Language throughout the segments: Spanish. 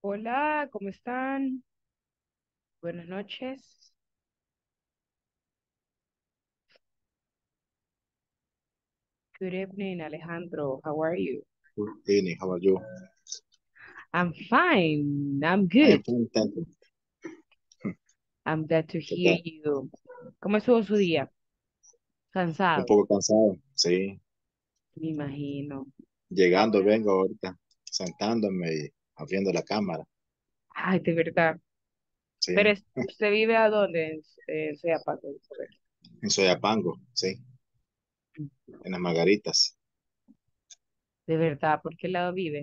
Hola, ¿cómo están? Buenas noches. Good evening, Alejandro. How are you? Good evening, how are you? I'm fine. I'm I am good. fine, thank you. I'm glad to ¿Qué hear tal? you. ¿Cómo estuvo su día? Un Cansado, poco cansado, sí. me imagino. Llegando, Ahora, vengo ahorita, sentándome y abriendo la cámara, ay, de verdad. Pero sí. ¿usted vive a dónde? En Soyapango, de saber. En Soyapango, sí, en las Margaritas. De verdad, ¿por qué lado vive?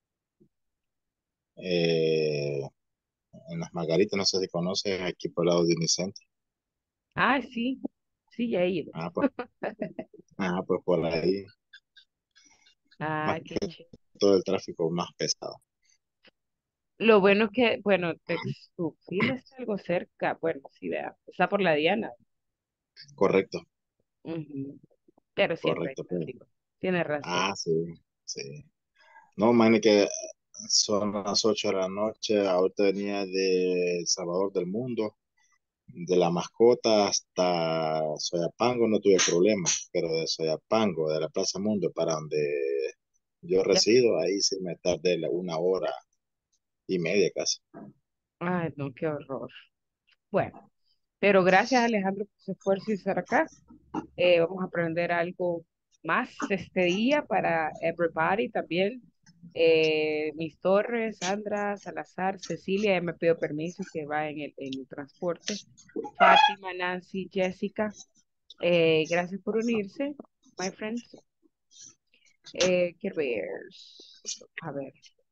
Eh, en las Margaritas, no sé si conoces, aquí por el lado de Unicentro. Ah, sí, sí, ya he ido. Ah, pues, pues por ahí, más Ah, qué que chévere. todo el tráfico más pesado. Lo bueno que, bueno, Texupil está algo cerca. Bueno, sí, vea, está por la Diana. Correcto, Ujú. Pero siempre hay correcto. tráfico. Tiene razón. Sí, sí. No, man, que son las 8 de la noche, ahorita venía de El Salvador del Mundo. De la mascota hasta Soyapango no tuve problema, pero de Soyapango, de la Plaza Mundo, para donde yo Ya- resido, ahí sí me tardé 1 hora y media casi. Ay, no, qué horror. Bueno, pero gracias Alejandro por su esfuerzo y estar acá. Vamos a aprender algo más este día para everybody también. Mis Torres, Sandra, Salazar, Cecilia, ya me pido permiso que va en el transporte. Fátima, Nancy, Jessica, gracias por unirse, my friends. Quiero ver. A ver.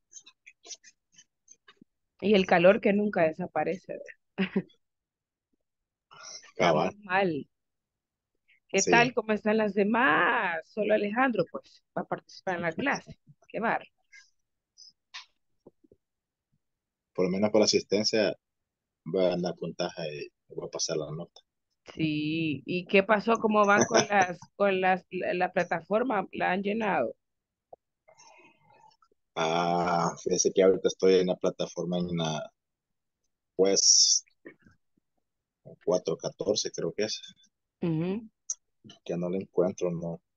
Y el calor que nunca desaparece. Estamos Cabal, mal. ¿Qué tal? sí, ¿Cómo están las demás? Solo Alejandro, pues, va a participar en la clase. Qué bar. por lo menos por asistencia voy a ganar puntaje y voy a pasar la nota. Sí. ¿Y qué pasó? ¿Cómo van la plataforma? ¿La han llenado? Fíjese que ahorita estoy en la plataforma pues, 414 creo que es, Ujú. que no la encuentro,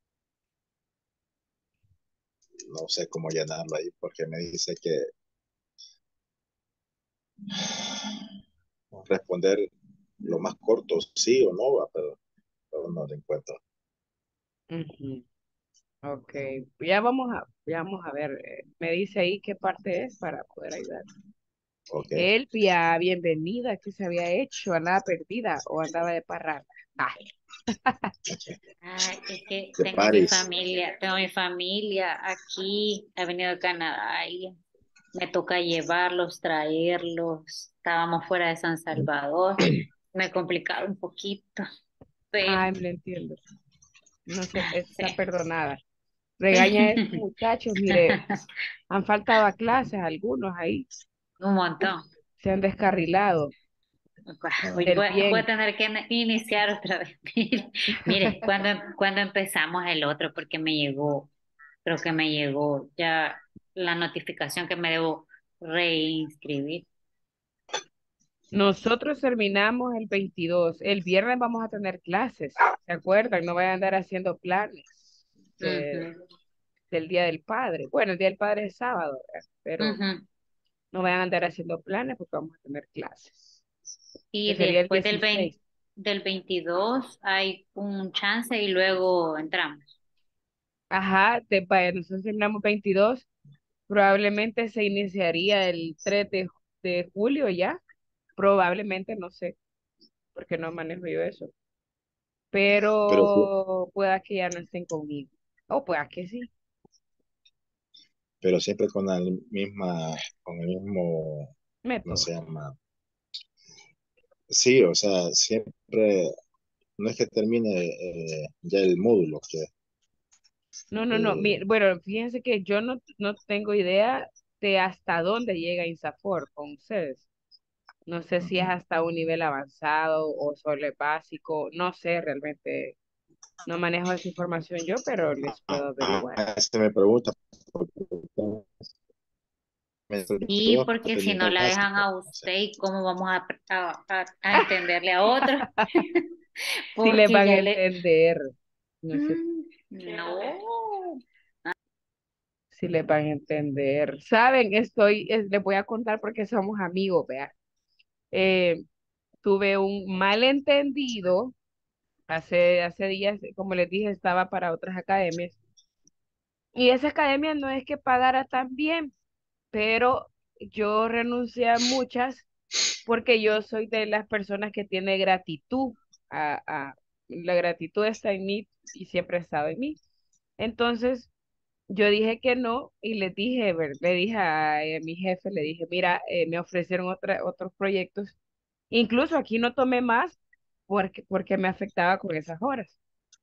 no sé cómo llenarlo ahí, porque me dice que responder lo más corto, sí o no, pero no lo encuentro. Ujú. Ok. Ya vamos a ver. Me dice ahí qué parte es para poder ayudar. Ok, Elvia, bienvenida. ¿Qué se había hecho? ¿Andaba perdida o andaba de parranda? Ah, Ay, es que de París. tengo mi familia aquí, ha venido de Canadá y me toca llevarlos, traerlos. Estábamos fuera de San Salvador, me ha complicado un poquito, pero ay, me lo entiendo. No sé, está sí. perdonada. Regaña a esos muchachos, mire, han faltado a clases algunos ahí, Un montón. se han descarrilado Ah, del Voy a bien. tener que iniciar otra vez. Mire, cuando empezamos el otro, porque creo que me llegó ya la notificación que me debo reinscribir. Nosotros terminamos el 22. El viernes vamos a tener clases, ¿se acuerdan? No vayan a andar haciendo planes Ujú, del Día del Padre. Bueno, el Día del Padre es sábado, ¿verdad? Pero ujú. no vayan a andar haciendo planes porque vamos a tener clases, que Y sería el después 16. del 22 hay un chance y luego entramos. Ajá, nosotros terminamos 22. Probablemente se iniciaría el 3 de julio ya. Probablemente, no sé, porque no manejo yo eso. pero, Pero pueda que ya no estén conmigo. O pueda que sí. pero siempre con el mismo, ¿cómo Método. se llama? Sí, o sea, siempre, no es que termine ya el módulo, No, no, no. eh, Bueno, fíjense que yo no tengo idea de hasta dónde llega INSAFOR con ustedes. No sé si es ujú. hasta un nivel avanzado o solo es básico. No sé realmente. No manejo esa información yo, pero les puedo averiguar. Se me pregunta, porque Sí, porque si teniendo no el la dejan básico. a O sea, usted, ¿y cómo vamos a entenderle a otro? Si les Porque van a ya le... entender, no sé No. si les van a entender. Saben, les voy a contar porque somos amigos, vea. Eh, Tuve un malentendido hace días, como les dije, estaba para otras academias. Y esa academia no es que pagara tan bien, pero yo renuncié a muchas porque yo soy de las personas que tiene gratitud. La gratitud está en mí y siempre ha estado en mí. Entonces, yo dije que no y le dije a mi jefe, le dije, mira, me ofrecieron otros proyectos. Incluso aquí no tomé más porque me afectaba con esas horas.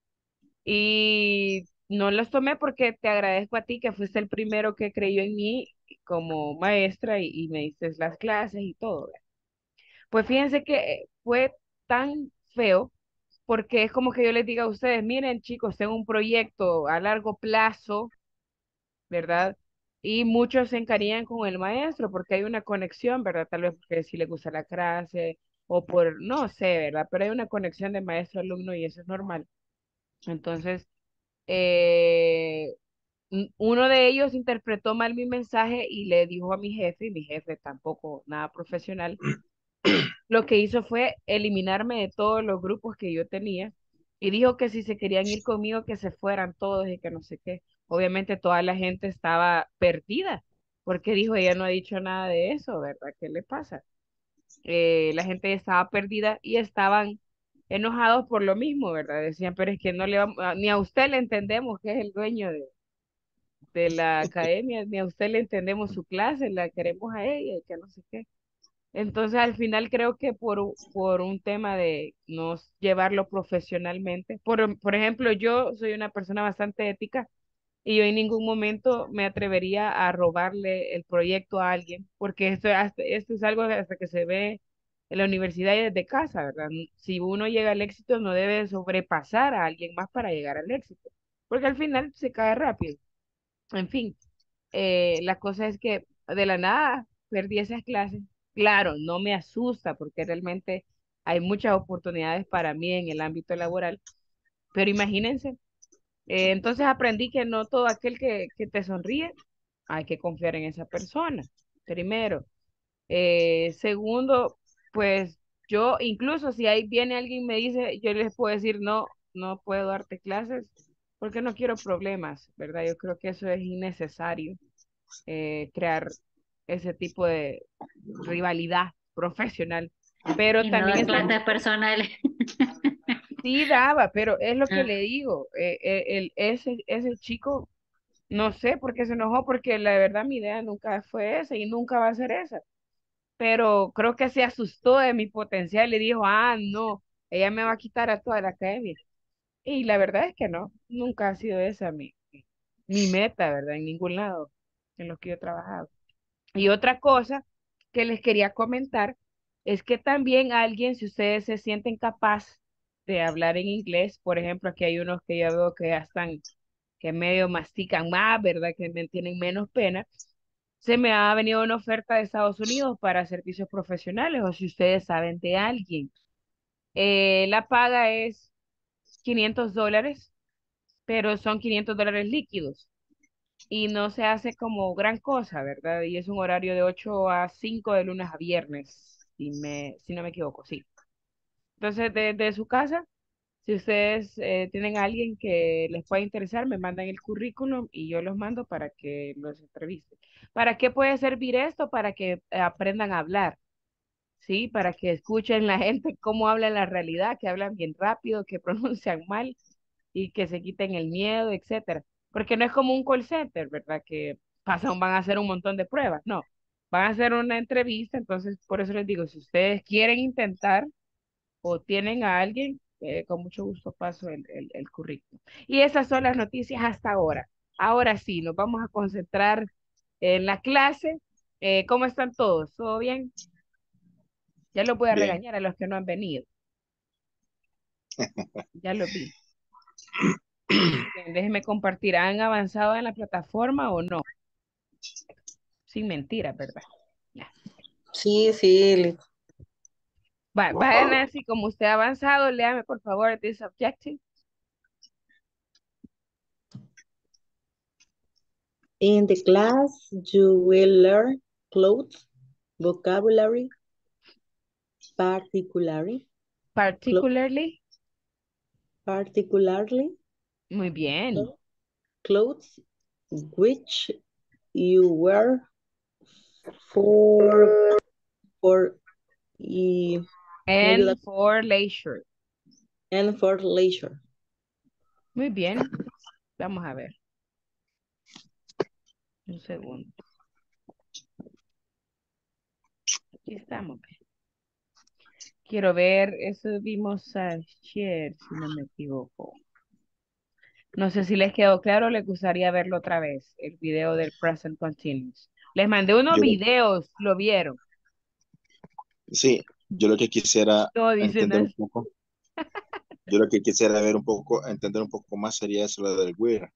Y no los tomé porque te agradezco a ti que fuiste el primero que creyó en mí como maestra y me diste las clases y todo. ¿Verdad? Pues fíjense que fue tan feo porque es como que yo les diga a ustedes, miren chicos, tengo un proyecto a largo plazo, ¿verdad? Y muchos se encariñan con el maestro porque hay una conexión, ¿verdad? Tal vez porque si le gusta la clase o por, no sé, ¿verdad? Pero hay una conexión de maestro-alumno y eso es normal. Entonces, eh, uno de ellos interpretó mal mi mensaje y le dijo a mi jefe, y mi jefe tampoco nada profesional, lo que hizo fue eliminarme de todos los grupos que yo tenía y dijo que si se querían ir conmigo, que se fueran todos y que no sé qué. Obviamente toda la gente estaba perdida, porque dijo, ella no ha dicho nada de eso, ¿verdad? ¿Qué le pasa? La gente estaba perdida y estaban enojados por lo mismo, ¿verdad? Decían, pero es que no le vamos, ni a usted le entendemos que es el dueño de la academia, ni a usted le entendemos su clase, la queremos a ella y que no sé qué. Entonces, al final creo que por un tema de no llevarlo profesionalmente, por ejemplo, yo soy una persona bastante ética y yo en ningún momento me atrevería a robarle el proyecto a alguien, porque esto es algo hasta que se ve en la universidad y desde casa, ¿verdad? Si uno llega al éxito, no debe sobrepasar a alguien más para llegar al éxito, porque al final se cae rápido. En fin, la cosa es que de la nada perdí esas clases. Claro, no me asusta porque realmente hay muchas oportunidades para mí en el ámbito laboral, pero imagínense, entonces aprendí que no todo aquel que te sonríe, hay que confiar en esa persona, primero. Segundo, pues yo incluso si ahí viene alguien y me dice, yo les puedo decir, no, no puedo darte clases porque no quiero problemas, ¿verdad? Yo creo que eso es innecesario crear ese tipo de rivalidad profesional. Pero Y no también da está, clases personales. sí daba, pero es lo que Ah, le digo, ese chico, no sé por qué se enojó, porque la verdad mi idea nunca fue esa y nunca va a ser esa. Pero creo que se asustó de mi potencial y dijo, ah, no, ella me va a quitar a toda la academia. Y la verdad es que no, nunca ha sido esa mi meta, ¿verdad? En ningún lado en los que yo he trabajado. Y otra cosa que les quería comentar es que también alguien, si ustedes se sienten capaz de hablar en inglés, por ejemplo, aquí hay unos que yo veo que ya están, que medio mastican más, ¿verdad? Que me tienen menos pena. Se me ha venido una oferta de Estados Unidos para servicios profesionales, o si ustedes saben de alguien. La paga es $500, pero son $500 líquidos y no se hace como gran cosa, ¿verdad? Y es un horario de 8 a 5 de lunes a viernes, si no me equivoco, sí. Entonces, desde su casa, si ustedes tienen a alguien que les pueda interesar, me mandan el currículum y yo los mando para que los entrevisten. ¿Para qué puede servir esto? Para que aprendan a hablar, ¿sí? Para que escuchen la gente cómo habla en la realidad, que hablan bien rápido, que pronuncian mal y que se quiten el miedo, etcétera. Porque no es como un call center, ¿verdad? Que van a hacer un montón de pruebas, no. Van a hacer una entrevista, entonces por eso les digo, si ustedes quieren intentar o tienen a alguien, con mucho gusto paso el currículum. Y esas son las noticias hasta ahora. Ahora sí, nos vamos a concentrar en la clase. ¿Cómo están todos? ¿Todo bien? Ya los voy a bien. regañar a los que no han venido. Ya los vi. Bien, déjenme compartir. ¿Han avanzado en la plataforma o no? sin mentiras, ¿verdad? Ya. Sí, sí. Vaya, Nancy, como usted ha avanzado, léame por favor this objective. In the class, you will learn clothes, vocabulary, particularly, clo- Particularly, particularly muy bien. clothes which you wear for for e- And for leisure. and for leisure. Muy bien. Vamos a ver. Un segundo. Aquí estamos. Quiero ver, eso vimos ayer, si no me equivoco. No sé si les quedó claro, les gustaría verlo otra vez, el video del present continuous. Les mandé unos Yo, videos, ¿lo vieron? sí, yo lo que quisiera No, dicen entender un así. poco, yo lo que quisiera ver un poco, entender un poco más sería eso lo del weird.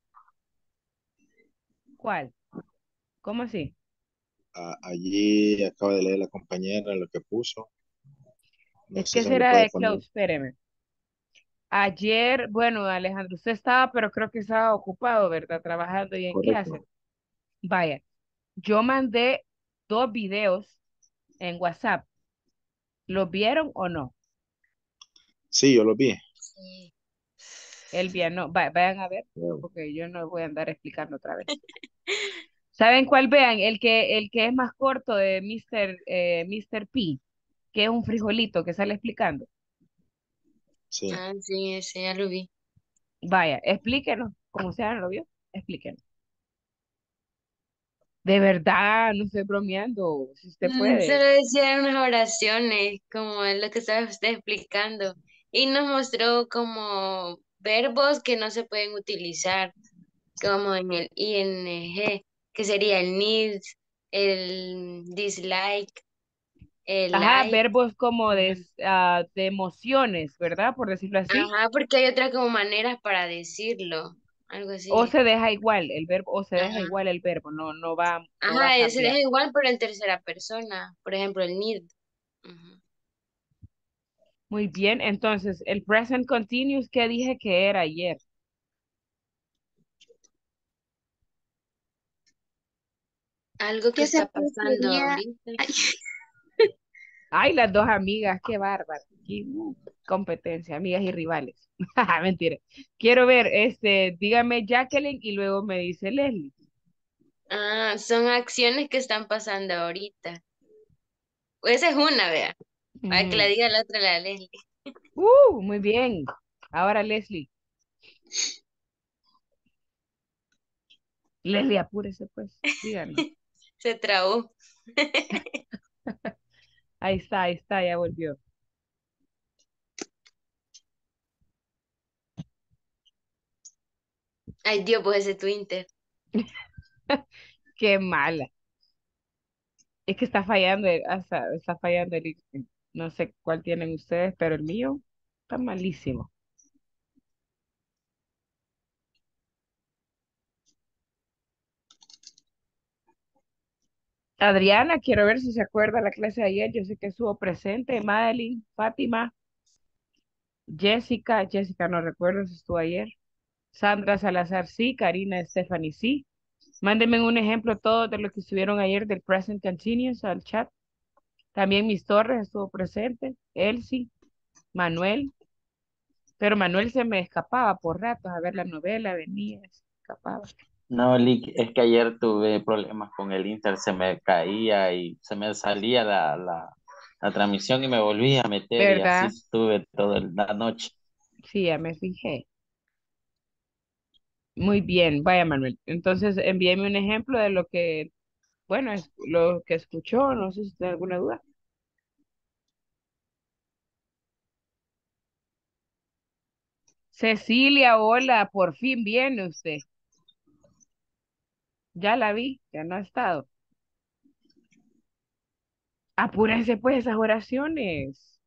¿Cuál? ¿Cómo así? Allí acaba de leer la compañera lo que puso. No Es sé que si me lo será puede de poner clothes, espéreme. Ayer, bueno, Alejandro, usted estaba, pero creo que estaba ocupado, ¿verdad? Trabajando y en clase. correcto. Vaya, yo mandé dos videos en WhatsApp. ¿Los vieron o no? Sí, yo lo vi. Sí. Elvia, no. Vayan a ver, porque yo no voy a andar explicando otra vez. ¿Saben cuál vean? El que es más corto de Mr. P, que es un frijolito que sale explicando. Sí. Ah, sí, ese ya lo vi. Vaya, explíquenos, como sea, ¿no lo vio? Explíquenos. De verdad, no estoy bromeando, si usted Solo puede. decía unas oraciones, como es lo que estaba usted explicando. Y nos mostró como verbos que no se pueden utilizar, como en el ing, que sería el needs, el dislike, el Ajá, like. verbos como Ujú. de emociones, ¿verdad? Por decirlo así. Ajá, porque hay otras como maneras para decirlo, algo O así. se deja igual el verbo, o se deja Ajá. igual el verbo, no va a Ajá, se cambiar. deja igual, pero en tercera persona. Por ejemplo, el need. Ujú. Muy bien, entonces, el present continuous, ¿qué dije que era ayer? Algo que Que se está pasando refería, ahorita. ay, Ay, las dos amigas, qué bárbaro. Qué competencia, amigas y rivales. Mentira. Quiero ver, dígame Jacqueline y luego me dice Leslie. Ah, son acciones que están pasando ahorita. Esa es una, vea. Para que la Ujú. diga la otra, la Leslie. Muy bien. Ahora Leslie. Leslie, apúrese pues, díganos. Se trabó. Ahí está, ya volvió. Ay, Dios, pues ese Twitter. Qué mala. Es que está fallando no sé cuál tienen ustedes, pero el mío está malísimo. Adriana, quiero ver si se acuerda la clase de ayer. Yo sé que estuvo presente. Madeline, Fátima, Jessica no recuerdo si estuvo ayer. Sandra Salazar, sí. Karina Stephanie, sí. Mándenme un ejemplo todos de lo que estuvieron ayer del Present Continuous al chat. También Mis Torres estuvo presente. Elsie, Manuel. Pero Manuel se me escapaba por ratos a ver la novela, venía, se escapaba. No, Lick, es que ayer tuve problemas con el Inter, se me caía y se me salía la transmisión y me volví a meter y así ¿Verdad? estuve toda la noche. Sí, ya me fijé. Muy bien, vaya Manuel. Entonces envíeme un ejemplo de lo que, bueno, es lo que escuchó, no sé si tiene alguna duda. Cecilia, hola, por fin viene usted. Ya la vi, ya no ha estado. Apúrense pues esas oraciones.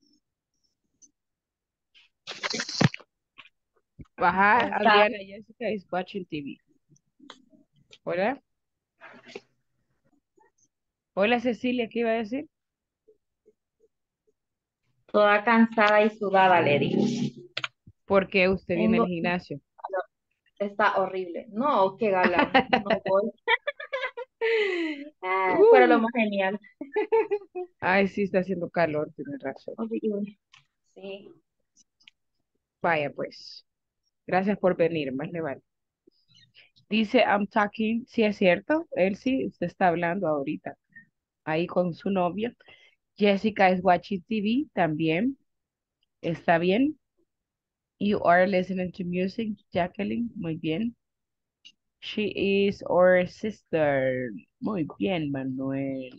Ajá, Adriana Jessica is watching TV. Hola. Hola Cecilia, ¿qué iba a decir? Toda cansada y sudada, le digo. ¿Por qué usted viene al Tengo, gimnasio? está horrible. No, qué galán. No voy. Ah, pero lo Uh, más genial. Ay, sí, está haciendo calor, tiene razón. Horrible. Sí. Vaya, pues. Gracias por venir, más le vale. Dice, I'm talking, sí es cierto, él sí, usted está hablando ahorita, ahí con su novio. Jessica is watching TV, también, está bien. You are listening to music, Jacqueline, muy bien. She is our sister, muy bien, Manuel.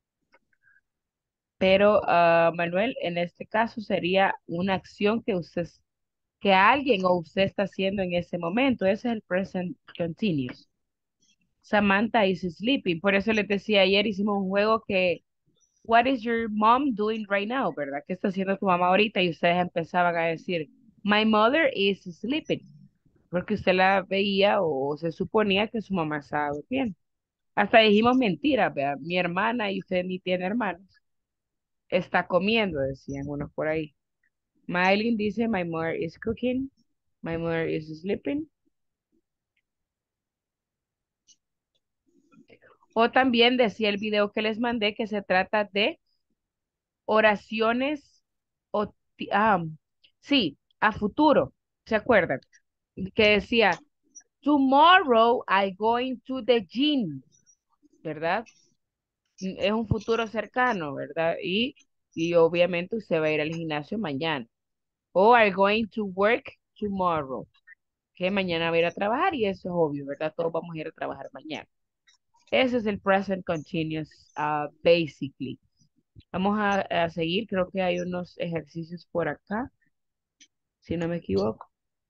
Pero, Manuel, en este caso sería una acción que usted, que alguien o usted está haciendo en ese momento. Ese es el present continuous. Samantha is sleeping. Por eso les decía ayer, hicimos un juego que, what is your mom doing right now? ¿Verdad? ¿Qué está haciendo tu mamá ahorita? Y ustedes empezaban a decir, my mother is sleeping. Porque usted la veía o se suponía que su mamá estaba durmiendo. Hasta dijimos mentiras, ¿verdad? Mi hermana y usted ni tiene hermanos. Está comiendo, decían unos por ahí. Mylene dice, my mother is cooking. My mother is sleeping. O también decía el video que les mandé que se trata de oraciones o sí, a futuro. ¿Se acuerdan? Que decía, tomorrow I going to the gym, ¿verdad? Es un futuro cercano, ¿verdad? Y obviamente usted va a ir al gimnasio mañana. O I'm going to work tomorrow, que mañana va a ir a trabajar y eso es obvio, ¿verdad? Todos vamos a ir a trabajar mañana. Ese es el present continuous, basically. Vamos a seguir, creo que hay unos ejercicios por acá, si no me equivoco.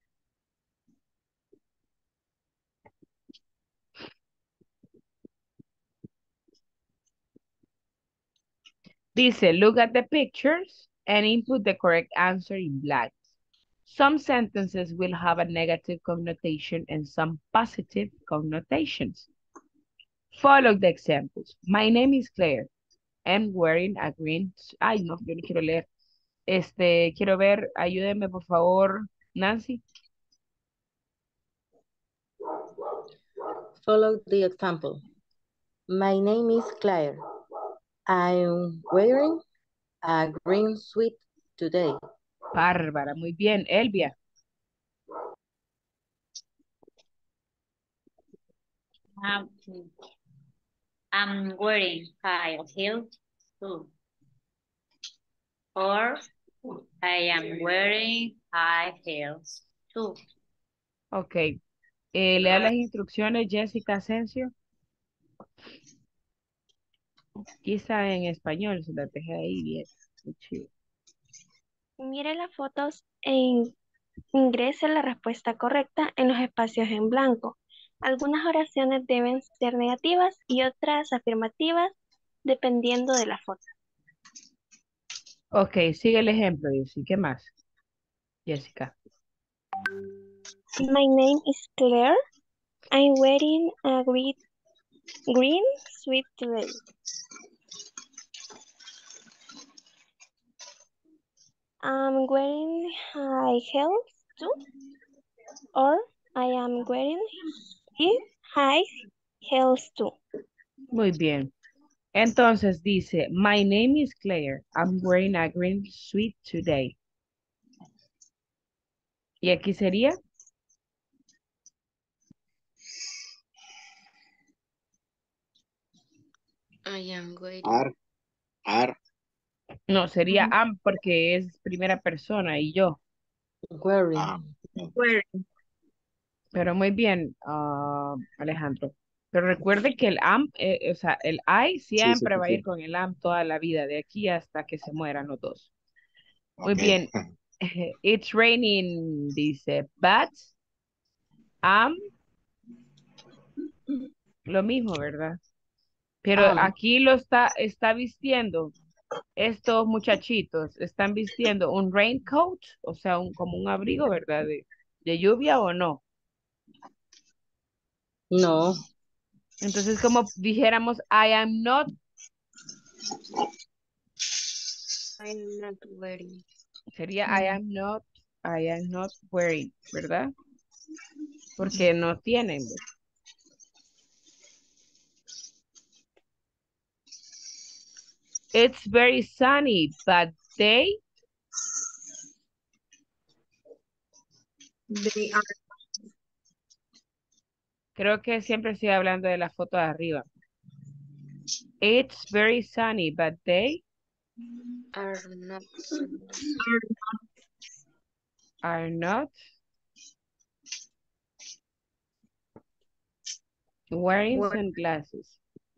Dice, look at the pictures and input the correct answer in blanks. Some sentences will have a negative connotation and some positive connotations. Follow the examples. My name is Claire. I'm wearing a green... Ay, no, yo no quiero leer. Quiero ver, ayúdeme por favor, Nancy. Follow the example. My name is Claire. I'm wearing a green suit today. Bárbara, muy bien. Elvia. Um, I'm wearing high heels too. Or I am wearing high heels too. Ok. Lea las instrucciones, Jessica Asensio. Quizá en español, se la dejé ahí bien. Muy chido. Mire las fotos e ingrese la respuesta correcta en los espacios en blanco. Algunas oraciones deben ser negativas y otras afirmativas dependiendo de la foto. Ok, sigue el ejemplo, Jessy. ¿Qué más? Jessica. My name is Claire. I'm wearing a green suit today. I'm wearing high heels too. Or I am wearing high heels too. Muy bien. Entonces dice, my name is Claire. I'm wearing a green suit today. ¿Y aquí sería? I am waiting. Are. No, sería am porque es primera persona y yo. Wearing. Ah, Wearing. Pero muy bien, Alejandro. Pero recuerde que el am, o sea, el I sí, sí, siempre sí, va a ir sí. con el am toda la vida, de aquí hasta que se mueran los dos. Muy Ok. bien. It's raining, dice, but am, lo mismo, ¿verdad? Pero Am. aquí está vistiendo, estos muchachitos están vistiendo un raincoat, o sea, como un abrigo, ¿verdad? De lluvia o no. No. Entonces, como dijéramos, I am not I'm not wearing. Sería Mm. I am not wearing, ¿verdad? Porque no tienen. ¿Ve? It's very sunny, but they, They are, creo que siempre estoy hablando de la foto de arriba. It's very sunny, but they Are not sunny. are not wearing wear- sunglasses.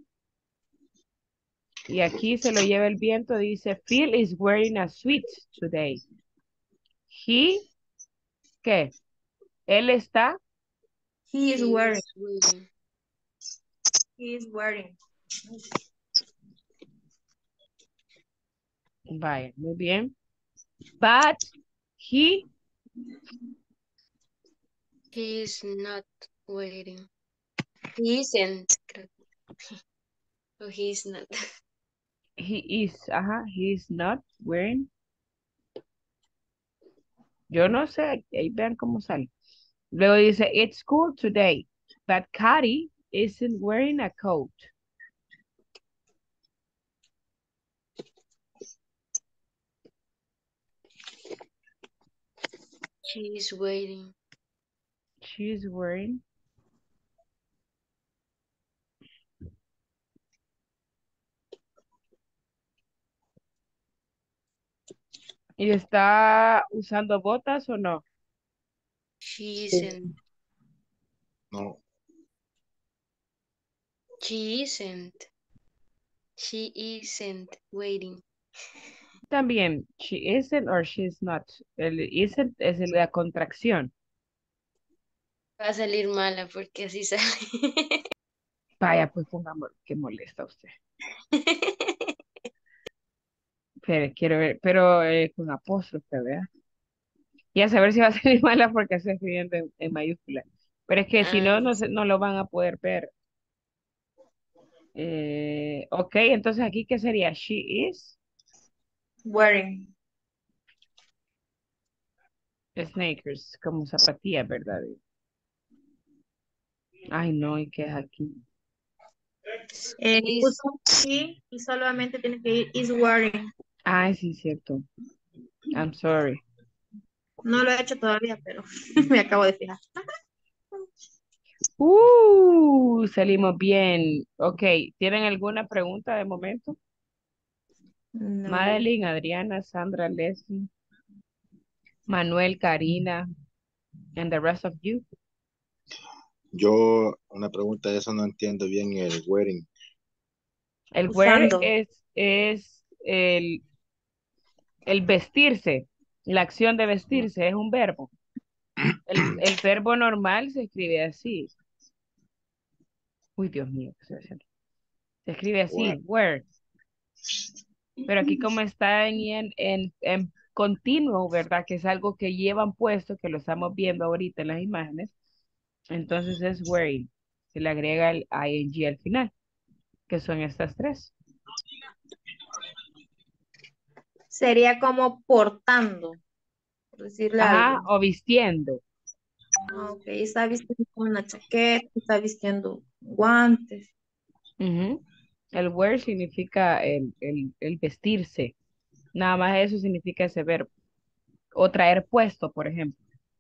Y aquí se lo lleva el viento, dice, Phil is wearing a suit today. He, ¿qué? Él está, he is He wearing. is wearing. He is wearing. vaya, muy bien. But he, He is not wearing. He isn't. Creo. Oh, he is not. he is not wearing. Yo no sé, ahí vean cómo sale. Luego dice, it's cool today, but Cody isn't wearing a coat. She is wearing. She's wearing. ¿Y está usando botas o no? She isn't. No, She isn't. She isn't waiting. También, she isn't or she's not. El isn't es la contracción. Va a salir mala porque así sale. Vaya, pues pongamos que molesta a usted. Pero quiero ver, pero con apóstrofe, ¿verdad? Y a saber si va a salir mala porque estoy escribiendo en mayúscula. Pero es que si Ah, no, no lo van a poder ver. Ok, entonces aquí, ¿qué sería? She is Wearing. sneakers, como zapatillas, ¿verdad? Ay, no, ¿y qué es aquí? is, Puso he y solamente tiene que ir is wearing. Ay, sí, cierto. I'm sorry. No lo he hecho todavía, pero me acabo de fijar. Salimos bien. Ok, ¿tienen alguna pregunta de momento? No. Madeline, Adriana, Sandra, Leslie, Manuel, Karina, and the rest of you. yo una pregunta de eso no entiendo bien el wearing. El wear Usando. es el vestirse, la acción de vestirse, es un verbo. El verbo normal se escribe así. Uy, Dios mío, ¿qué estoy haciendo? Se escribe Wear. así, wear. Pero aquí como está en continuo, ¿verdad? Que es algo que llevan puesto, que lo estamos viendo ahorita en las imágenes. Entonces es wearing. Se le agrega el ing al final, que son estas tres. Sería como portando, por decirle Ajá, algo. o vistiendo. Ah, ok, está vistiendo una chaqueta, está vistiendo guantes. Ujú. El wear significa el vestirse. Nada más eso significa ese verbo. O traer puesto, por ejemplo.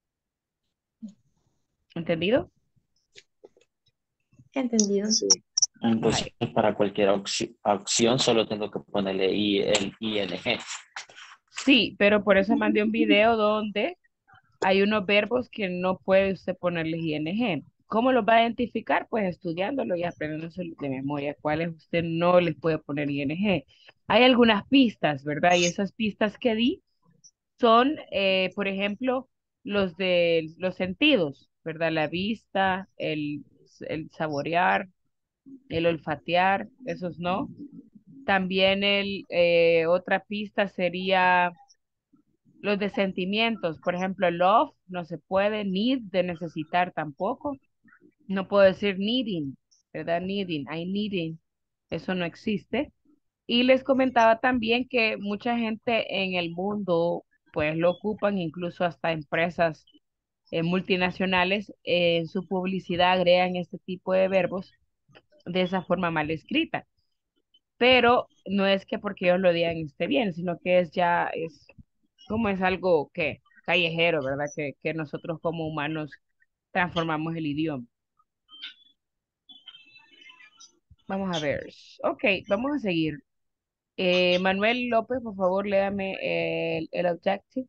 ¿Entendido? Entendido. Sí. Entonces, Vale. para cualquier acción solo tengo que ponerle el ing. Sí, pero por eso mandé un video donde hay unos verbos que no puede usted ponerles ing. ¿Cómo los va a identificar? Pues estudiándolo y aprendiéndose de memoria cuáles usted no les puede poner ing. Hay algunas pistas, ¿verdad? Y esas pistas que di son, por ejemplo, los de los sentidos, ¿verdad? La vista, el saborear, el olfatear, esos no. También otra pista sería los de sentimientos, por ejemplo, love no se puede, need de necesitar tampoco. No puedo decir needing, ¿verdad? Needing, I needing, eso no existe. Y les comentaba también que mucha gente en el mundo, pues lo ocupan, incluso hasta empresas multinacionales, en su publicidad agregan este tipo de verbos de esa forma mal escrita. Pero no es que porque ellos lo digan esté bien, sino que es como es algo que callejero, ¿verdad? Que nosotros como humanos transformamos el idioma. Vamos a ver. Ok, vamos a seguir. Manuel López, por favor, léame el objective.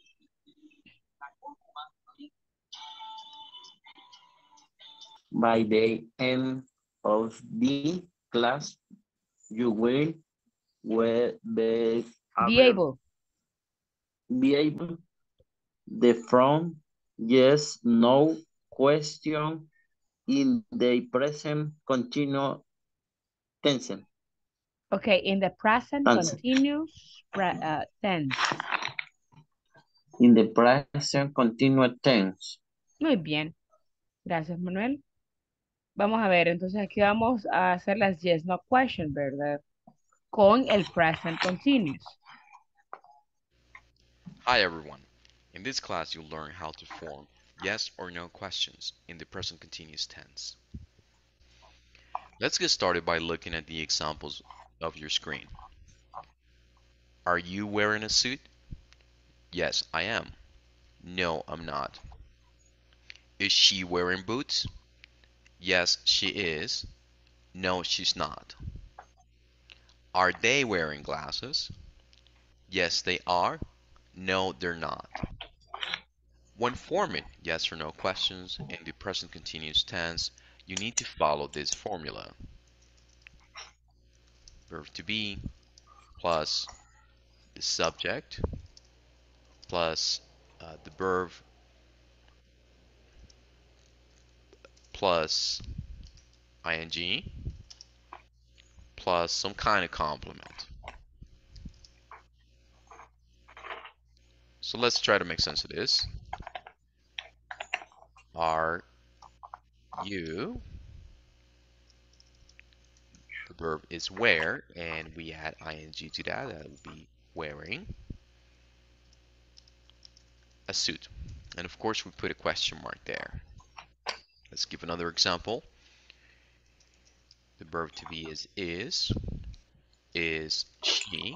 By the end of the class, you will Be able. be able the from yes, no question in the present continuous tense. Okay, in the present Tense. continuous tense. In the present continuous tense. Muy bien. Gracias, Manuel. Vamos a ver, entonces aquí vamos a hacer las yes, no question, ¿verdad? Con el present continuous. Hi everyone. In this class you'll learn how to form yes or no questions in the present continuous tense. Let's get started by looking at the examples of your screen. Are you wearing a suit? Yes, I am. No, I'm not. Is she wearing boots? Yes, she is. No, she's not. Are they wearing glasses? Yes, they are. No, they're not. When forming yes or no questions in the present continuous tense, you need to follow this formula. Verb to be plus the subject plus the verb plus ing plus some kind of complement. So let's try to make sense of this. Are you? The verb is wear, and we add ing to that. That would be wearing a suit. And of course, we put a question mark there. Let's give another example. The verb to be is she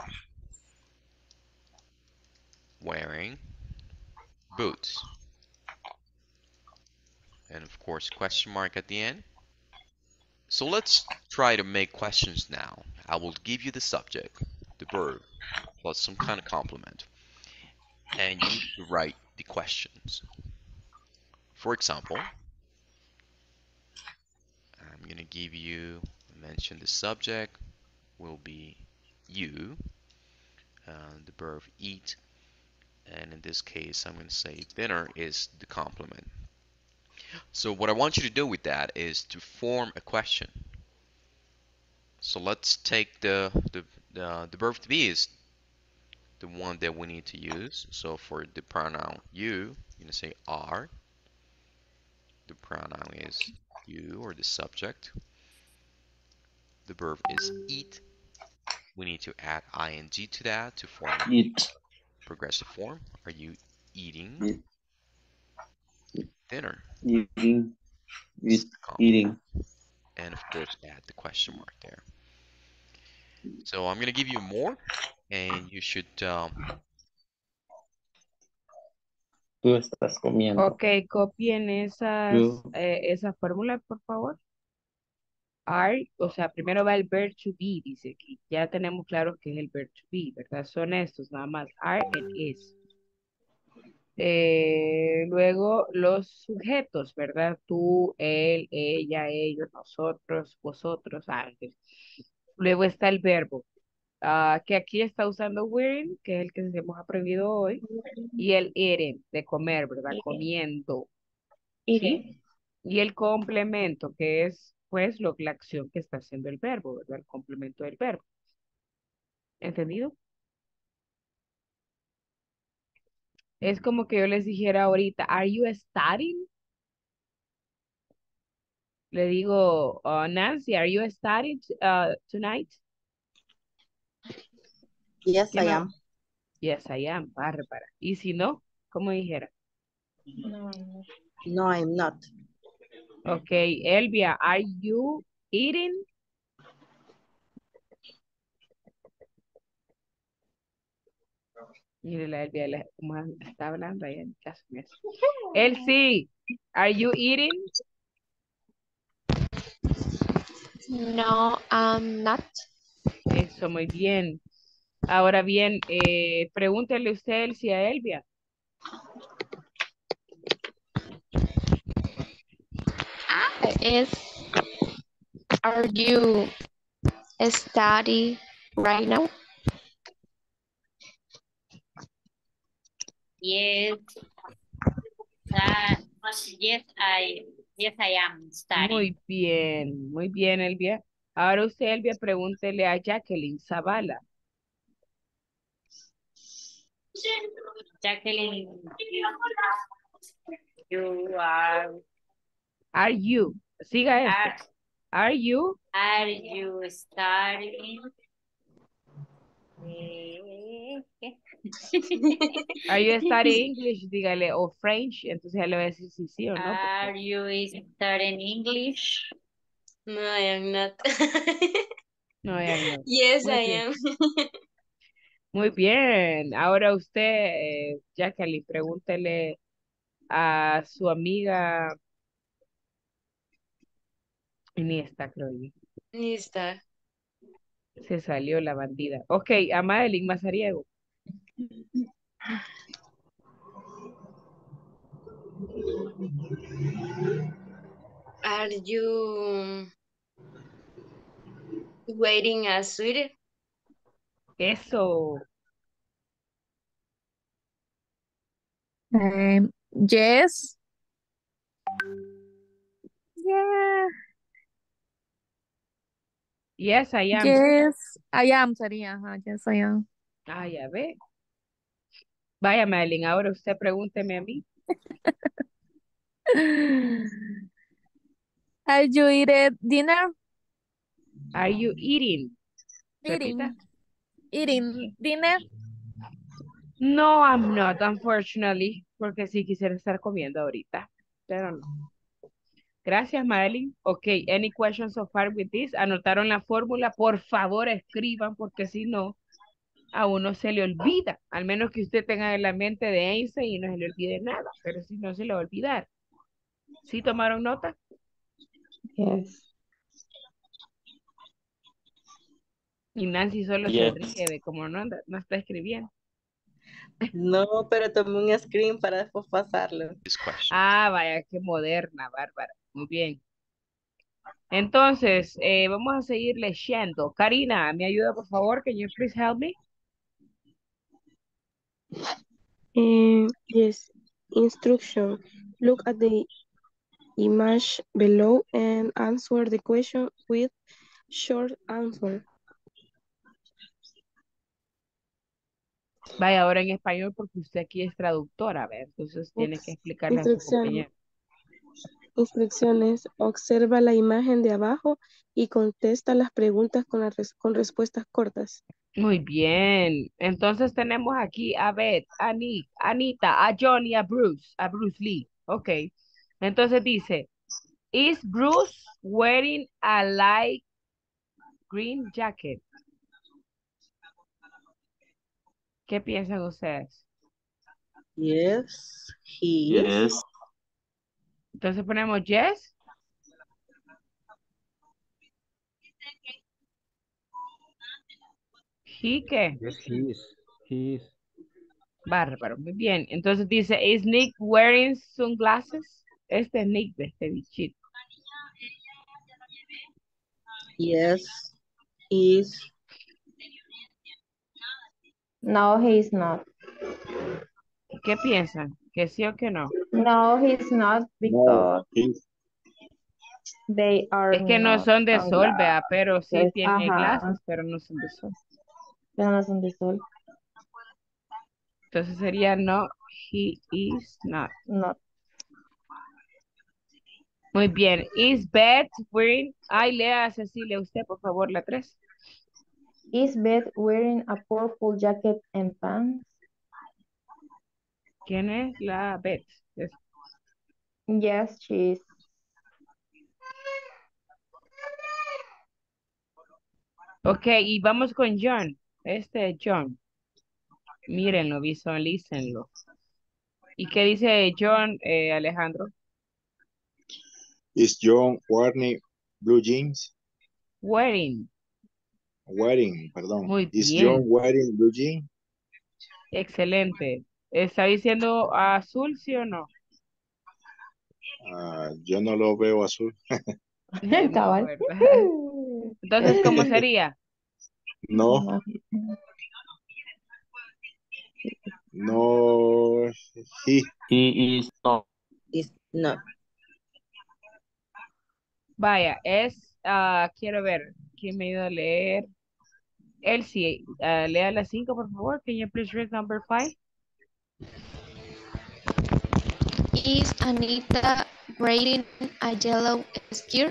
wearing boots? And of course, question mark at the end. So let's try to make questions now. I will give you the subject, the verb, plus some kind of complement. And you need to write the questions. For example, I'm going to give you, mention the subject will be you, the verb eat, and in this case I'm going to say dinner is the complement. So what I want you to do with that is to form a question. So let's take the verb to be is the one that we need to use. So for the pronoun you, you're going to say are. The pronoun is you or the subject. The verb is eat. We need to add ing to that to form Eat. Progressive form. Are you eating dinner? Eating. Eating. And of course, add the question mark there. So I'm going to give you more, and you should. Tú estás comiendo. Ok, copien esa fórmula, por favor. Are, o sea, primero va el verb to be, dice aquí. Ya tenemos claro que es el verb to be, ¿verdad? Son estos nada más, are and is. Luego los sujetos, ¿verdad? Tú, él, ella, ellos, nosotros, vosotros, antes. Luego está el verbo, que aquí está usando wearing, que es el que hemos aprendido hoy, y el eating, de comer, ¿verdad? Comiendo, ¿sí? Y el complemento, que es, pues, la acción que está haciendo el verbo, ¿verdad? El complemento del verbo. ¿Entendido? Es como que yo les dijera ahorita, ¿Are you studying? Le digo, Nancy, ¿Are you studying tonight? Yes, I ¿Quién me- am. Yes, I am. Bárbara. Y si no, ¿cómo dijera? No, no. No, I'm not. Ok, Elvia, are you eating? Mire la Elvia, cómo está hablando ahí en caso de eso. Elsie, are you eating? No, I'm not. Eso, muy bien. Ahora bien, pregúntele usted, Elsie, a Elvia. Is are you study right now? Yes, yes, I am studying. Muy bien, Elvia. Ahora usted, Elvia, pregúntele a Jacqueline Zavala. Jacqueline, you are, Are you? Siga esto. Are you? are you studying? ¿Qué? Are you studying English? Dígale, o French. Entonces ya le voy a decir si sí o no. Are you studying English? No, I am not. No, ya no. Yes, Muy I bien. am. Muy bien. Ahora usted, Jacqueline, pregúntele a su amiga Iniesta, creo yo. Lista. Se salió la bandida. Ok, a Madeline Mazariego. Are you waiting a sweetie? Eso. Yes. Yeah. Yes, I am. Yes, I am sería. Ajá, yes, I am. Ah, ya ve. Vaya, Madeline, ahora usted pregúnteme a mí. Are you eating dinner? Are you eating? Repita. Eating dinner? No, I'm not, unfortunately, porque sí quisiera estar comiendo ahorita, pero no. Gracias, Madeline. Ok, any questions so far with this? ¿Anotaron la fórmula? Por favor, escriban, porque si no, a uno se le olvida. Al menos que usted tenga en la mente de Einstein y no se le olvide nada, pero si no, se le va a olvidar. ¿Sí tomaron nota? Yes. Y Nancy solo se Yes. ríe de cómo no está escribiendo. No, pero tomé un screen para después pasarlo. This question. Ah, vaya, qué moderna, Bárbara. Muy bien. Entonces, vamos a seguir leyendo. Karina, ¿me ayuda, por favor? Can you please help me? Yes. Instruction. Look at the image below and answer the question with short answer. Vaya, ahora en español porque usted aquí es traductora, ¿ve? Entonces tiene que explicarle a su compañero. Instrucciones. Observa la imagen de abajo y contesta las preguntas con respuestas cortas. Muy bien. Entonces tenemos aquí a Beth, a Nick, a Anita, a Johnny, a Bruce Lee. Ok. Entonces dice, ¿Is Bruce wearing a light green jacket? ¿Qué piensan ustedes? Yes, he Yes. is. Entonces ponemos yes. ¿He qué? Yes, he is. He is. Bárbaro, muy bien. Entonces dice, ¿Is Nick wearing sunglasses? Este es Nick, de este bichito. Yes, he is. No, he's not. ¿Qué piensan? ¿Que sí o que no? No, he's not because they are Es que no not son de sol, vea, sunglasses. pero sí tiene Ajá, glasses, pero no son de sol. pero no son de sol. Entonces sería no, he is not. No. Muy bien. Is Beth wearing? Ay, lea, Cecilia, usted, por favor, la 3. Is Beth wearing a purple jacket and pants? ¿Quién es la Beth? Yes, she is. Ok, y vamos con John. Este es John. Mírenlo, visualícenlo. ¿Y qué dice John, Alejandro? Is John wearing blue jeans? Wearing. Wearing, perdón. Muy Is John bien. wearing blue jeans? Excelente. ¿Está diciendo azul, sí o no? Yo no lo veo azul. No, Cabal. ¿verdad? Entonces, ¿cómo sería? No, no, he. He is not. Is not. Vaya, quiero ver, ¿quién me ayuda a leer? Elsie, lea la 5, por favor. Can you please read number 5? Is Anita wearing a yellow skirt?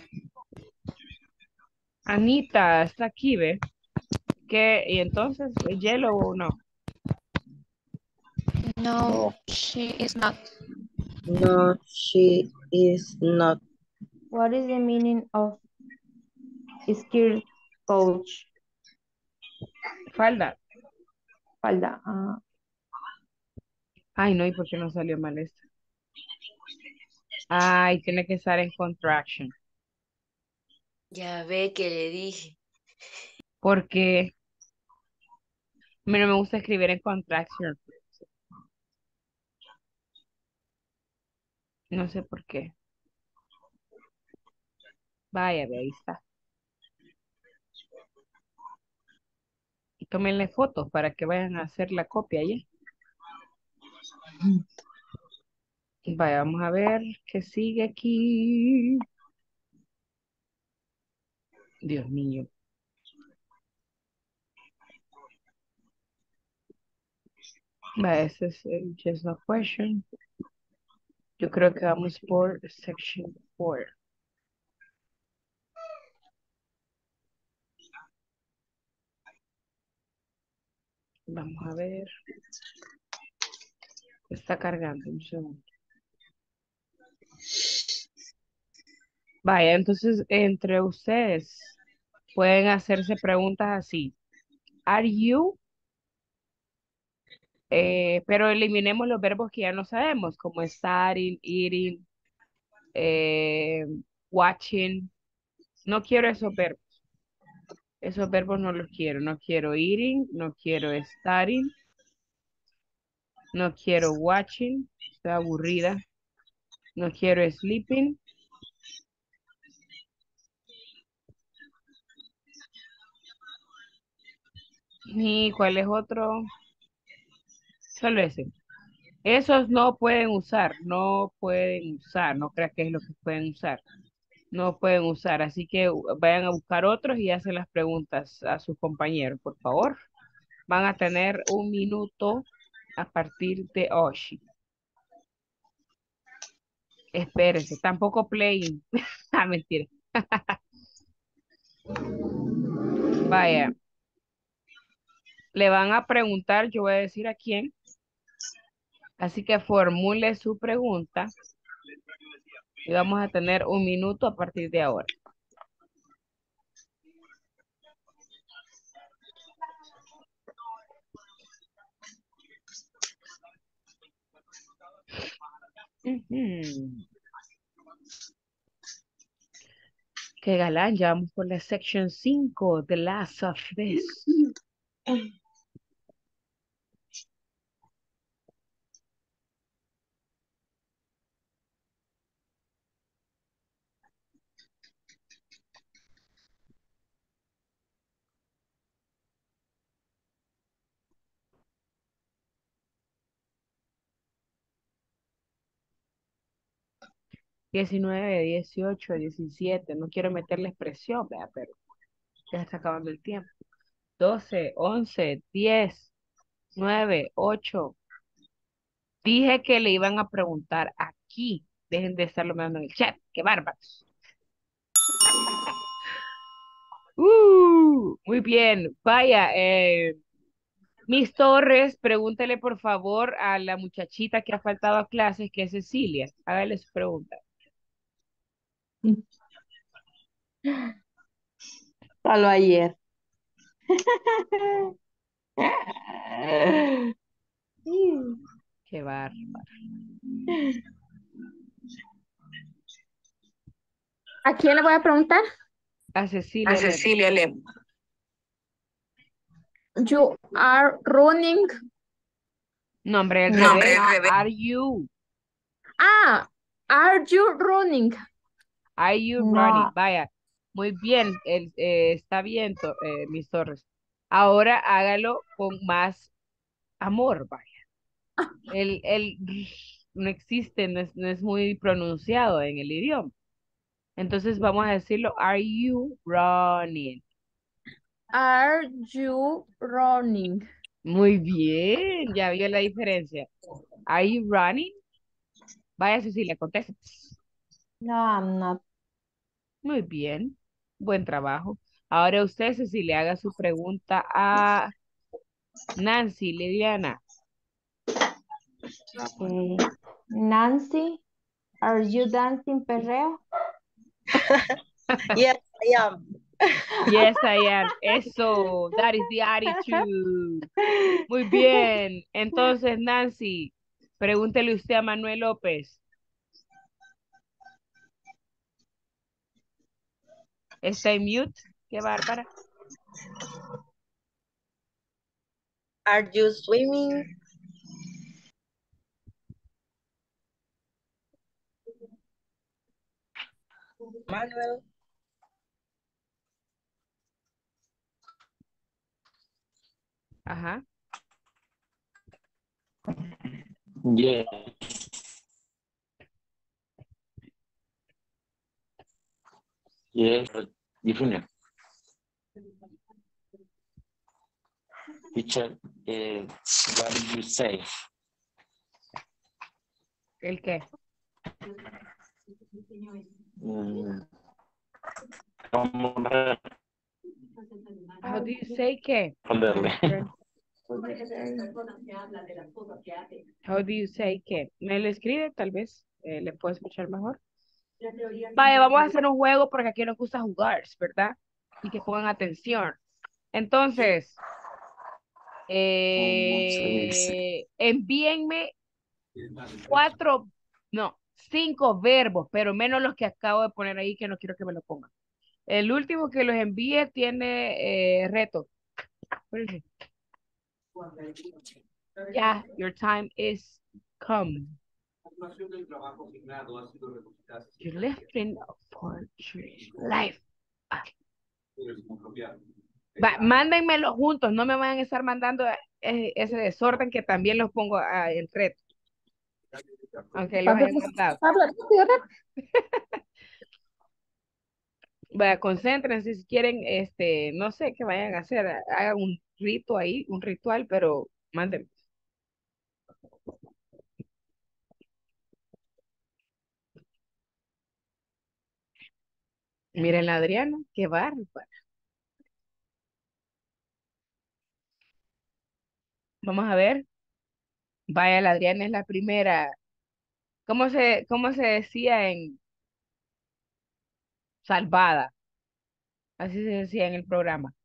Anita está aquí, ¿ve? ¿Qué? ¿Y entonces, yellow o no? No, No, she is not. No, she is not. What is the meaning of skirt, coach? Falda. Falda. Ay, no, ¿y por qué no salió mal esto? Ay, tiene que estar en contraction. Ya ve que le dije. Porque a mí no me gusta escribir en contraction. No sé por qué. Vaya, ve, ahí está. Y tómenle fotos para que vayan a hacer la copia allí. Vaya, vamos a ver qué sigue aquí. Dios mío. Vaya, ese es el just no question. Yo creo que vamos por section 4. Vamos a ver. Está cargando un segundo. Vaya, entonces entre ustedes pueden hacerse preguntas así. Are you? Pero eliminemos los verbos que ya no sabemos, como studying, eating, eh, watching. No quiero esos verbos. Esos verbos no los quiero. No quiero eating, no quiero studying, no quiero watching. Estoy aburrida. No quiero sleeping. Ni cuál es otro. Solo ese. Esos no pueden usar, no pueden usar, no creas que es lo que pueden usar, no pueden usar, así que vayan a buscar otros y hacen las preguntas a sus compañeros, por favor. Van a tener un minuto a partir de hoy. Espérense, tampoco playing. Ah, mentira. Vaya, le van a preguntar, yo voy a decir a quién, así que formule su pregunta y vamos a tener un minuto a partir de ahora. Ujú. Qué galán, ya vamos por la section 5, The Last of This. 19, 18, 17. No quiero meterles presión, vea, pero ya está acabando el tiempo. 12, 11, 10, 9, 8. Dije que le iban a preguntar aquí. Dejen de estarlo mandando en el chat. ¡Qué bárbaros! Muy bien. Vaya, Miss Torres, pregúntele por favor a la muchachita que ha faltado a clases, que es Cecilia. Hágale su pregunta. Solo ayer. Qué bárbaro. ¿A quién le voy a preguntar? A Cecilia Lemos. You are running. No, hombre, al No, revés. Are you? Ah, are you running? Are you running? Vaya. Muy bien. Está bien, Miss Torres. Ahora hágalo con más amor, vaya. El no existe, no es muy pronunciado en el idioma. Entonces vamos a decirlo, are you running? Are you running? Muy bien, ya vio la diferencia. Are you running? Vaya Cecilia, conteste. No, I'm not. Muy bien, buen trabajo. Ahora usted, Cecilia, haga su pregunta a Nancy, Liliana. Okay. Nancy, are you dancing perreo? Yes, I am. Yes, I am. Eso, that is the attitude. Muy bien. Entonces, Nancy, pregúntele usted a Manuel López. ¿Está en mute? Qué bárbara. Are you swimming? Manuel. Ajá. Yes. Yes. Junior. Teacher, what did you say? ¿El qué? ¿Cómo How do you say qué? responderle? How do you say qué? ¿Me lo escribe? Tal vez le puedo escuchar mejor. Vaya, vamos a hacer un juego porque aquí nos gusta jugar, ¿verdad? Y que pongan atención. Entonces, envíenme 5 verbos, pero menos los que acabo de poner ahí que no quiero que me lo pongan. El último que los envíe tiene reto. Espérense. Ya, your time is come. You're living a fortress life. Mándenmelo juntos, no me vayan a estar mandando ese desorden que también los pongo en reto. Aunque los hayan mandado. Vaya, concéntrense si quieren, no sé qué vayan a hacer, hagan un rito ahí, un ritual, pero mándenme. Miren la Adriana, qué bárbara. Vamos a ver. Vaya, la Adriana es la primera. ¿Cómo se decía en salvada? Así se decía en el programa.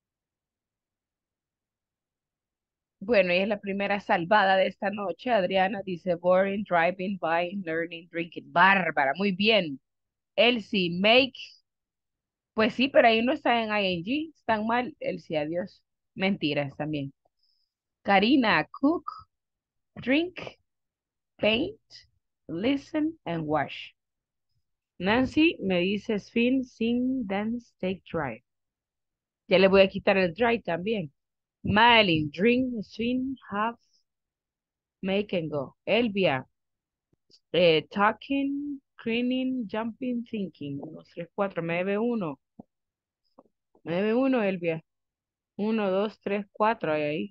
Bueno, ella es la primera salvada de esta noche. Adriana dice boring, driving, buying, learning, drinking. Bárbara, muy bien. Elsie, make. Pues sí, pero ahí no está en ing. Están mal. Elsie, adiós. Mentiras también. Karina, cook, drink, paint, listen, and wash. Nancy me dice spin, sing, dance, take, drive. Ya le voy a quitar el drive también. Madeline, drink, swim, have, make and go. Elvia, talking, cleaning, jumping, thinking. 1, 2, 3, 4. Me debe uno. Me debe uno, Elvia. 1, 2, 3, 4. Ahí.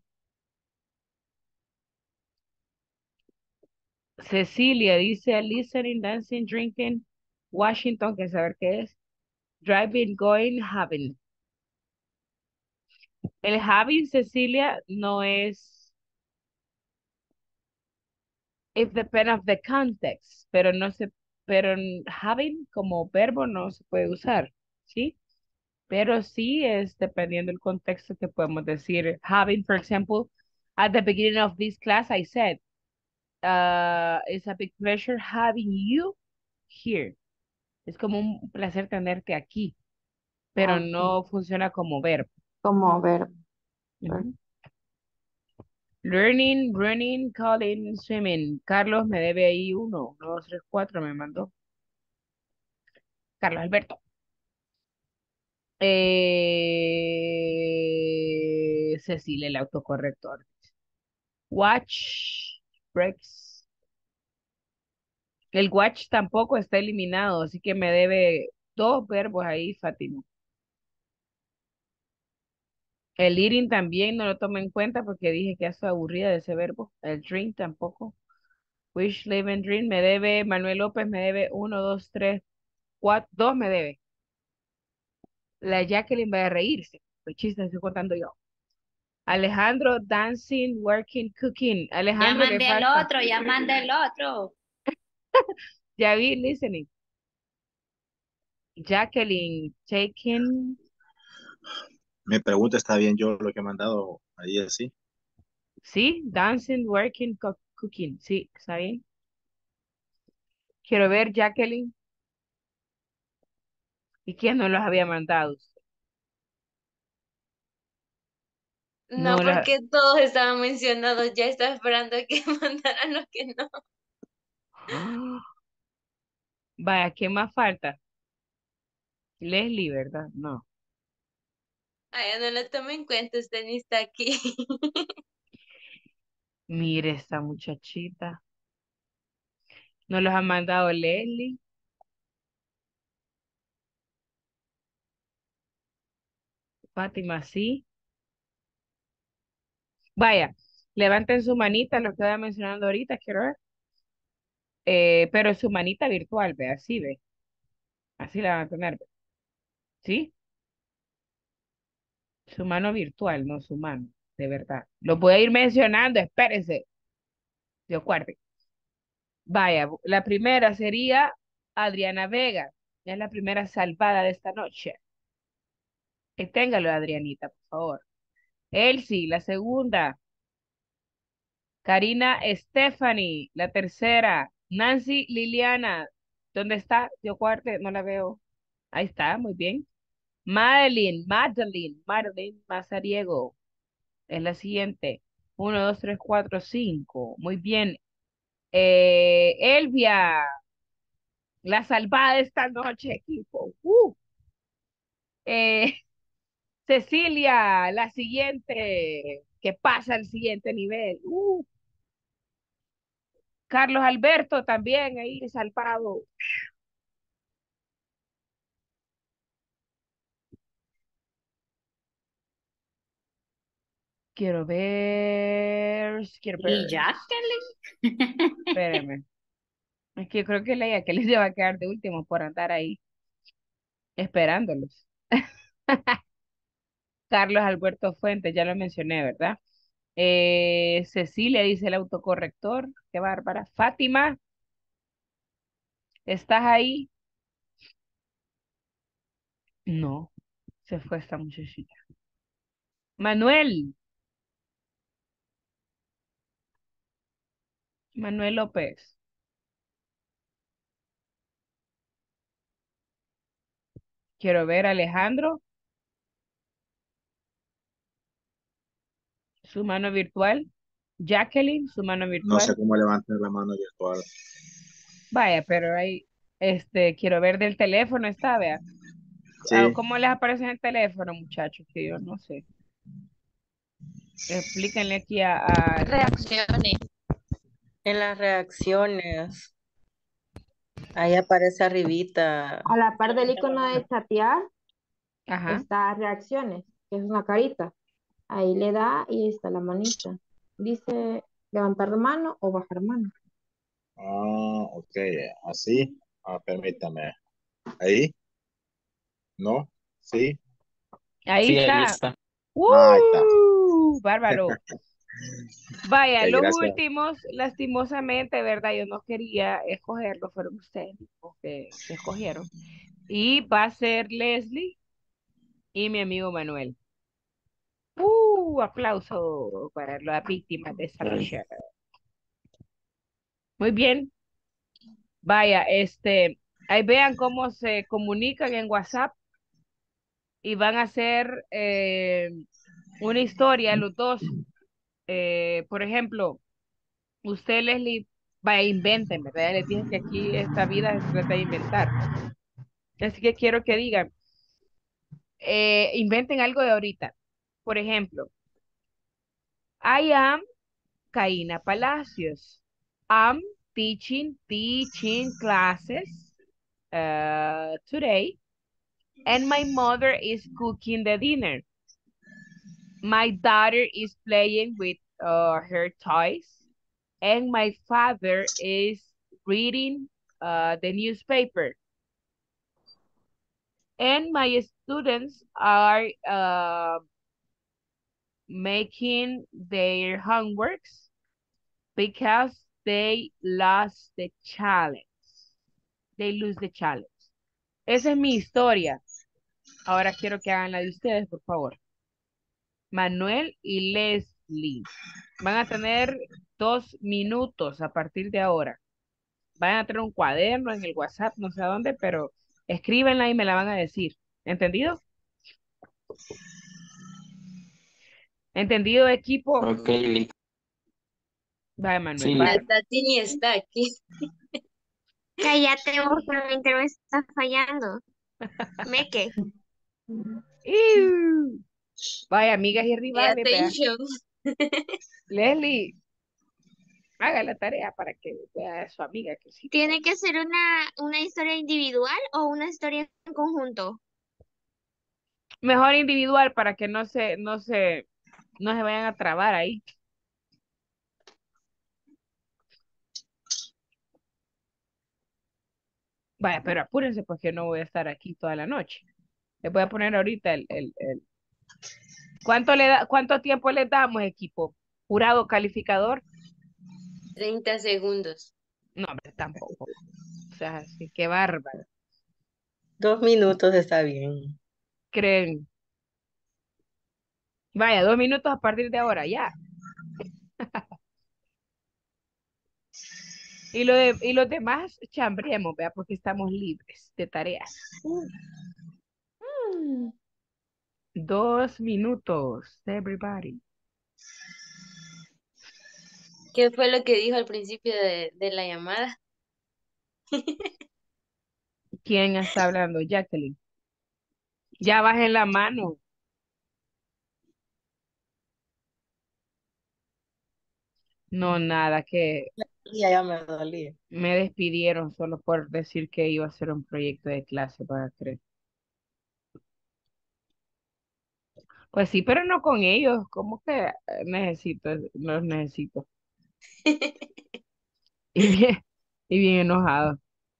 Cecilia dice listening, dancing, drinking, Washington, que saber qué es. Driving, going, having. El having, Cecilia, no es, it depends of the context, pero no se, pero having como verbo no se puede usar, ¿sí? Pero sí es dependiendo del contexto que podemos decir. Having, for example, at the beginning of this class, I said, it's a big pleasure having you here. Es como un placer tenerte aquí, pero Ok, no funciona como verbo. como verbo. Ujú. Learning, running, calling, swimming. Carlos me debe ahí uno, dos, tres, cuatro me mandó. Carlos Alberto. Cecilia, el autocorrector. Watch, breaks. El watch tampoco está eliminado, así que me debe dos verbos ahí, Fátima. El eating también no lo tomo en cuenta porque dije que estoy aburrida de ese verbo. El drink tampoco. Wish, live and dream me debe. Manuel López me debe uno, dos, tres, cuatro, dos me debe. La Jacqueline va a reírse. El chiste estoy contando yo. Alejandro, dancing, working, cooking. Ya Alejandro le mandé el falta. otro, ya mandé el otro. Ya vi, listening. Jacqueline, taking. Me pregunta, ¿está bien yo lo que he mandado ahí así? Sí, dancing, working, cooking. Sí, está bien. Quiero ver, Jacqueline. ¿Y quién no los había mandado? No, No la. porque todos estaban mencionados, ya estaba esperando que mandaran los que no. Vaya, ¿qué más falta? Leslie, ¿verdad? No. Ay, no lo tome en cuenta, usted ni está aquí. Mire esta muchachita. No los ha mandado Leslie. Fátima, sí. Vaya, levanten su manita, lo que voy mencionando ahorita, quiero ver. Pero su manita virtual, ve, así ve. Así la van a tener, ve. ¿Sí? Su mano virtual, no su mano, de verdad. Lo voy a ir mencionando, espérense. Dios guarde. Vaya, la primera sería Adriana Vega. Es la primera salvada de esta noche. Téngalo, Adrianita, por favor. Elsie, la segunda. Karina Stephanie, la tercera. Nancy Liliana. ¿Dónde está? Dios guarde, no la veo. Ahí está, muy bien. Madeline Mazariego. Es la siguiente. Uno, dos, tres, cuatro, cinco. Muy bien. Elvia, la salvada de esta noche, equipo. Eh, Cecilia, la siguiente, que pasa al siguiente nivel. Carlos Alberto también ahí salvado. Quiero ver, quiero Y ver. Jacqueline. Espérame. Es que yo creo que leía que les iba a quedar de último por andar ahí esperándolos. Carlos Alberto Fuentes, ya lo mencioné, ¿verdad? Cecilia dice el autocorrector. Qué bárbara. Fátima, ¿estás ahí? No, se fue esta muchachita. Manuel, Manuel López. Quiero ver a Alejandro, su mano virtual. Jacqueline, su mano No sé virtual. cómo levantar la mano virtual. Vaya, pero ahí, quiero ver del teléfono, está, vea. Sí, ¿Cómo les aparece en el teléfono, muchachos? Que yo no sé. Explíquenle aquí a Alejandro. Reacciones. En las reacciones, ahí aparece arribita. A la par del icono de chatear Ajá. está reacciones, que es una carita. Ahí le da y está la manita. Dice levantar mano o bajar mano. ok, así. Permítame. Ahí, ¿no? Sí, Ahí Sí, ahí está. está. Ahí está. Bárbaro. Vaya, Ok, los gracias. últimos, lastimosamente, ¿verdad? Yo no quería escogerlos, fueron ustedes mismos que escogieron. Y va a ser Leslie y mi amigo Manuel. Aplauso para las víctimas de esa noche. Muy bien. Vaya, ahí vean cómo se comunican en WhatsApp y van a hacer una historia los dos. Por ejemplo, usted, Leslie, vaya, inventen, ¿verdad? Ya les dije que aquí esta vida se trata de inventar. Así que quiero que digan, inventen algo de ahorita. Por ejemplo, I am Kaina Palacios. I'm teaching classes today, and my mother is cooking the dinner. My daughter is playing with her toys, and my father is reading the newspaper. And my students are making their homeworks because they lost the challenge. They lose the challenge. Esa es mi historia. Ahora quiero que hagan la de ustedes, por favor. Manuel y Leslie. Van a tener 2 minutos a partir de ahora. Van a tener un cuaderno en el WhatsApp, no sé a dónde, pero escríbenla y me la van a decir. ¿Entendido? ¿Entendido, equipo? Ok, listo. Vaya, Manuel, Sí, vaya. listo. Tati ni está aquí. Cállate vos, que mi internet está fallando. Meque. ¡Iu! Vaya, amigas y Pay rivales, vea. attention. Leslie, haga la tarea para que vea a su amiga que sí. ¿Tiene que ser una historia individual o una historia en conjunto? Mejor individual para que no se vayan a trabar ahí. Vaya, pero apúrense porque no voy a estar aquí toda la noche. Les voy a poner ahorita ¿Cuánto tiempo les damos, equipo? Jurado calificador. 30 segundos. No, hombre, tampoco. O sea, sí, qué bárbaro. 2 minutos está bien. Creen. Vaya, 2 minutos a partir de ahora, ya. Y los demás chambremos, vea, porque estamos libres de tareas. 2 minutos, everybody. ¿Qué fue lo que dijo al principio de la llamada? ¿Quién está hablando? Jacqueline. Ya bajen la mano. No, nada, que Ya me dolía. me despidieron solo por decir que iba a hacer un proyecto de clase para creer. Pues sí, pero no con ellos. ¿Cómo que los necesito? Y bien, y bien enojado.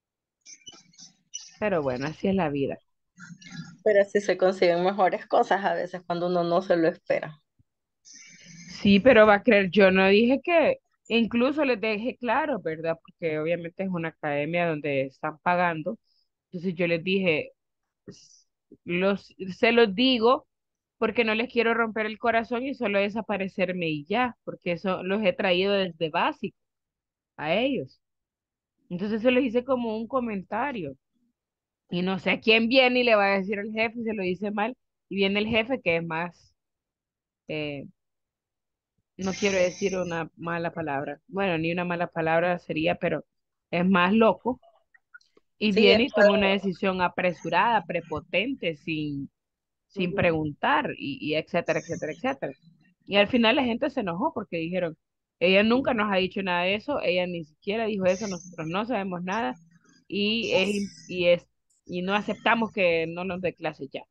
Pero bueno, así es la vida. Pero sí se consiguen mejores cosas a veces cuando uno no se lo espera. Sí, pero va a creer, yo no dije que, incluso les dejé claro, ¿verdad? Porque obviamente es una academia donde están pagando. Entonces yo les dije, s- se los digo porque no les quiero romper el corazón y solo desaparecerme y ya, porque eso los he traído desde básico a ellos. Entonces se los hice como un comentario. Y no sé a quién viene y le va a decir al jefe y se lo dice mal. Y viene el jefe que es más, eh, no quiero decir una mala palabra. Bueno, ni una mala palabra sería, pero es más loco. Y Sí, viene y toma una decisión apresurada, prepotente, sin preguntar, y etcétera, etcétera, etcétera. Y al final la gente se enojó porque dijeron, ella nunca nos ha dicho nada de eso, ella ni siquiera dijo eso, nosotros no sabemos nada, y y no aceptamos que no nos dé clase ya.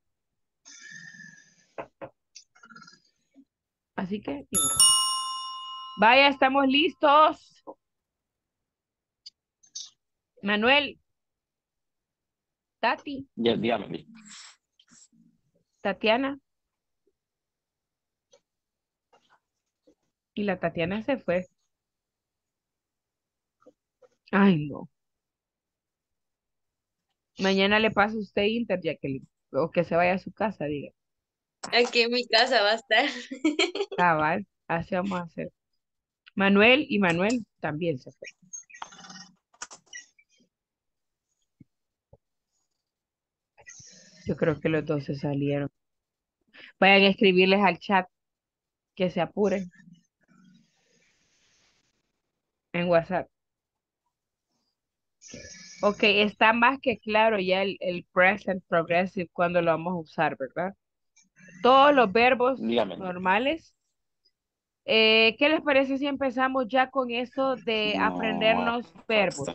Así que, ni modo. Vaya, estamos listos. Manuel, Tati, Ya, dígame. Tatiana, Y la Tatiana se fue. Ay, no. Mañana le pasa a usted Inter, Jacqueline. O que se vaya a su casa, diga. Aquí en mi casa va a estar. Cabal, así vamos a hacer. Manuel y Manuel también se fue. Yo creo que los dos se salieron. Vayan a escribirles al chat que se apuren en WhatsApp. Ok, está más que claro ya el present progressive cuando lo vamos a usar, ¿verdad? Todos los verbos Dígame. normales. ¿Qué les parece si empezamos ya con eso de No, aprendernos verbos?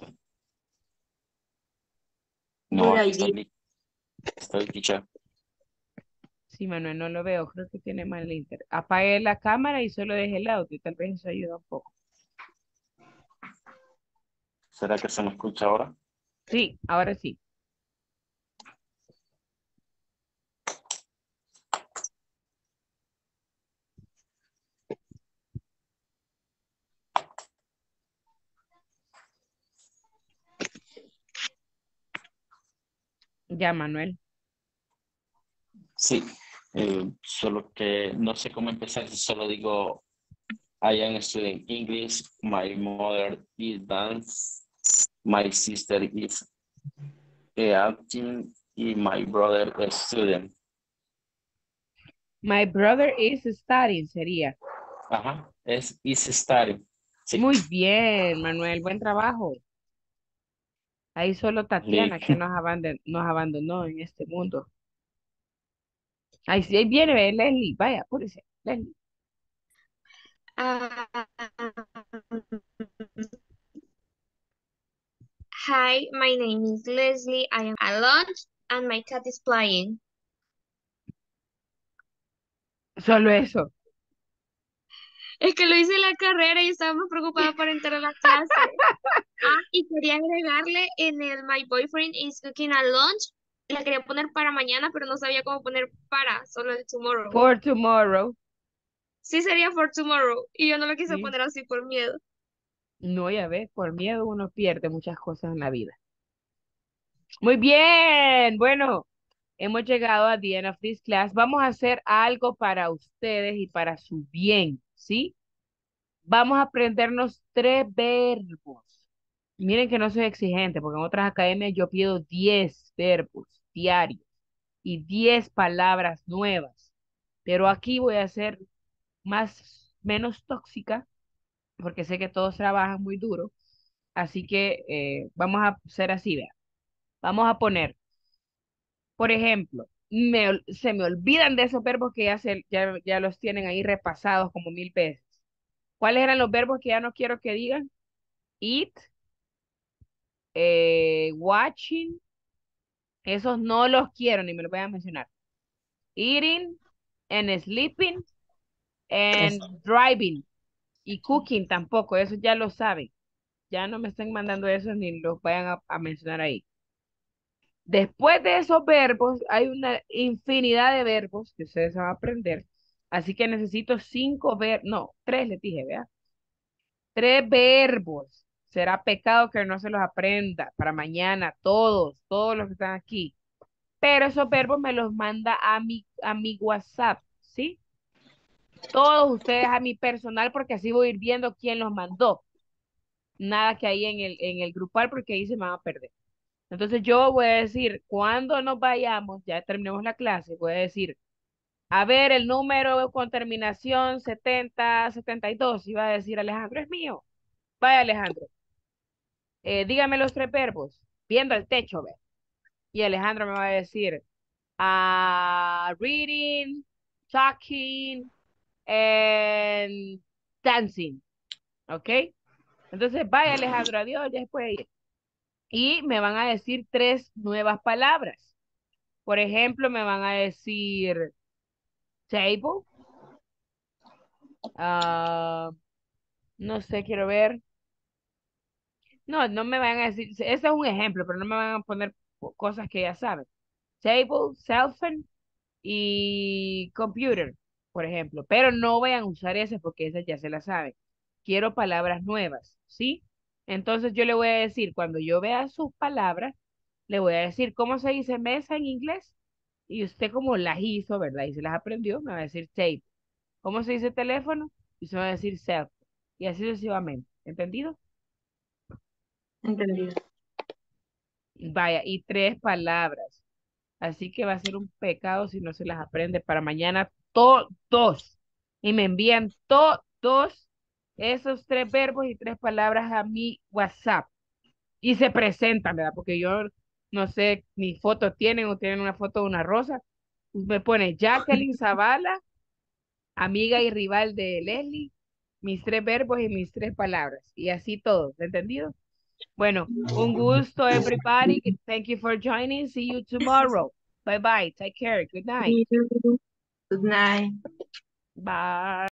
no, Good aquí idea. está el teacher. Sí, Manuel, no lo veo, creo que tiene mal inter. Apague la cámara y solo deje el audio, tal vez eso ayuda un poco. ¿Será que se me escucha ahora? Sí, ahora sí. Ya, Manuel. Sí, solo que no sé cómo empezar, si solo digo I am studying English, my mother is dance, my sister is acting, y my brother is student. My brother is studying, sería. Ajá, is studying. Sí. Muy bien, Manuel, buen trabajo. Ahí solo Tatiana que nos abandonó en este mundo. Ahí sí, ahí viene Leslie, vaya, apúrese, Leslie. Ah, hi, my name is Leslie. I am at lunch and my cat is playing. Solo eso. Es que lo hice en la carrera y estaba más preocupada por entrar a la clase. Ah, y quería agregarle en el My boyfriend is cooking at lunch. La quería poner para mañana, pero no sabía cómo poner para, solo el tomorrow. For tomorrow. Sí sería for tomorrow. Y yo no lo quise Sí. poner así por miedo. No, ya ves, por miedo uno pierde muchas cosas en la vida. Muy bien, bueno, hemos llegado a the end of this class. Vamos a hacer algo para ustedes y para su bien, ¿sí? Vamos a aprendernos 3 verbos. Miren que no soy exigente, porque en otras academias yo pido 10 verbos diarios y 10 palabras nuevas. Pero aquí voy a ser menos tóxica, porque sé que todos trabajan muy duro. Así que vamos a hacer así, vean. Vamos a poner, por ejemplo, se me olvidan de esos verbos que ya los tienen ahí repasados como 1000 veces. ¿Cuáles eran los verbos que ya no quiero que digan? Eat, watching, esos no los quiero, ni me los voy a mencionar. Eating, and sleeping, and driving. Y cooking tampoco, eso ya lo saben. Ya no me estén mandando eso ni los vayan a mencionar ahí. Después de esos verbos, hay una infinidad de verbos que ustedes van a aprender. Así que necesito 5 verbos, no, 3 les dije, vea. 3 verbos. Será pecado que no se los aprenda para mañana, todos los que están aquí. Pero esos verbos me los manda a mi WhatsApp, ¿sí? Todos ustedes a mi personal, porque así voy a ir viendo quién los mandó. Nada que ahí en el grupal, porque ahí se me van a perder. Entonces yo voy a decir, cuando nos vayamos, ya terminemos la clase, voy a decir, a ver, el número con terminación 7072, iba a decir Alejandro, es mío. Vaya Alejandro, dígame los 3 verbos, viendo el techo, ve. Y Alejandro me va a decir, reading, talking, and dancing, ¿ok? Entonces, vaya Alejandro, adiós, ya después. Y me van a decir 3 nuevas palabras. Por ejemplo, me van a decir table. ah, no sé, quiero ver. No, no me van a decir, ese es un ejemplo, pero no me van a poner cosas que ya saben. Table, cell phone y computer. por ejemplo, pero no vayan a usar esas porque esas ya se las saben. Quiero palabras nuevas, ¿sí? Entonces yo le voy a decir, cuando yo vea sus palabras, le voy a decir, ¿cómo se dice mesa en inglés? Y usted como las hizo, ¿verdad? Y se las aprendió, me va a decir tape. ¿Cómo se dice teléfono? Y se va a decir cell. Y así sucesivamente. ¿Entendido? Entendido. Vaya, y 3 palabras. Así que va a ser un pecado si no se las aprende para mañana todos. Y me envían todos esos 3 verbos y 3 palabras a mi WhatsApp. Y se presentan, ¿verdad? Porque yo no sé ni foto tienen o tienen una foto de una rosa. Me pone Jacqueline Zavala, amiga y rival de Leslie, mis 3 verbos y mis 3 palabras. Y así todo, ¿entendido? Bueno, un gusto, everybody. Thank you for joining. See you tomorrow. Bye bye. Take care. Good night. Good night. Bye.